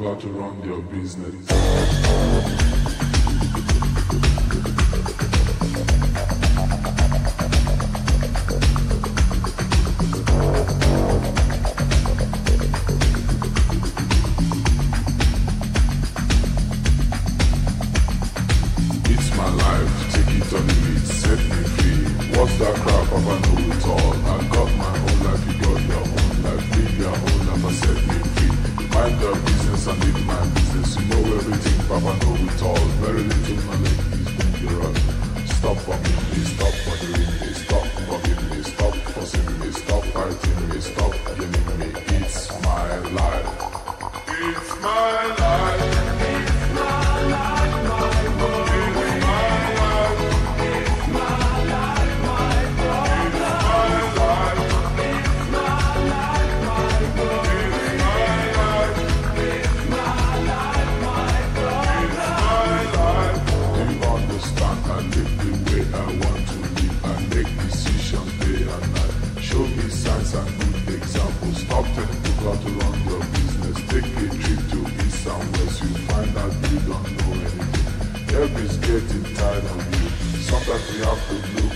got to run your business. It's my life, take it or leave it, set me free. What's that crap? I know it all. I got my own life, you got your own life. Live your own life and set me free. Mind your business and live my business. You know everything, Papa know it all. Very little knowledge is dangerous. Stop bugging me, stop bothering me, stop bugging me, stop forcing me, stop fighting me, stop yelling me. It's my life. It's my life. It's my life, my world. It's my life. It's my life, my brother. It's my life. It's my life, my world. It's my life. It's my life, my brother. It's my life. Do you understand? I live the way I want to live. I make decisions day and night. Show me signs and good examples. Stop telling people how to run your business. Take a trip to east and west. You find out you don't know anything. Help is getting tired of you. Sometimes we have to do